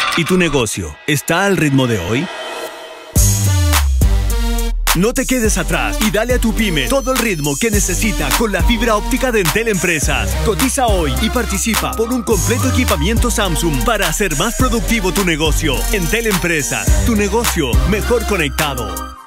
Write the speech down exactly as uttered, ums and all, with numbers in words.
¿Y tu negocio está al ritmo de hoy? No te quedes atrás y dale a tu pyme todo el ritmo que necesita con la fibra óptica de Entel Empresas. Cotiza hoy y participa por un completo equipamiento Samsung para hacer más productivo tu negocio. Entel Empresas, tu negocio mejor conectado.